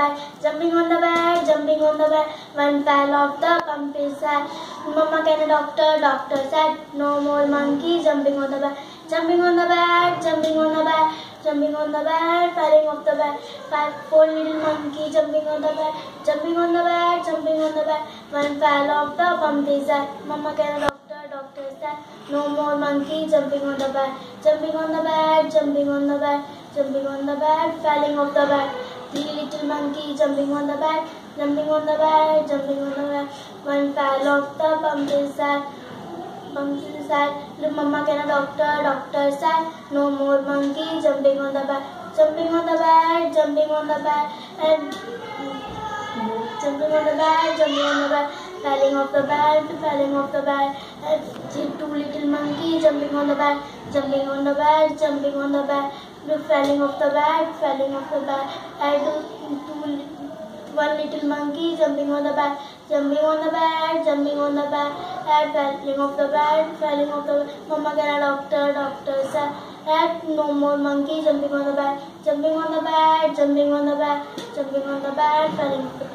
bed, jumping on the bed, jumping on the bed. One fell off the countryside. Mama came a doctor, doctor said, no more monkey jumping on the bed, jumping on the bed, jumping on the bed, jumping on the bed, falling off the bed. Four little monkey jumping on the bed, jumping on the bed, jumping on the bed. One fell off the countryside. Mama came a doctor, doctor said, no more monkey jumping on the bed, jumping on the bed, jumping on the bed, jumping on the bed, falling off the bed. Three little monkey jumping on the bed, jumping on the bed, jumping on the bed. One fell off the countryside. Countryside. Mama came a doctor, doctor said, no more monkey jumping on the bed, jumping on the bed, jumping on the bed, and jumping on the bed, jumping on the bed, falling off the bed, falling off the bed. And two little monkey jumping on the bed, jumping on the bed, jumping on the bed, falling off the bed, falling off the bed. And one little monkey jumping on the bed, jumping on the bed, jumping on the bed, and falling off the bed, falling off the bed. Mama came a doctor, doctor said, no more monkey jumping on the bed, jumping on the bed, jumping on the bed, jumping on the bed, falling off the bed.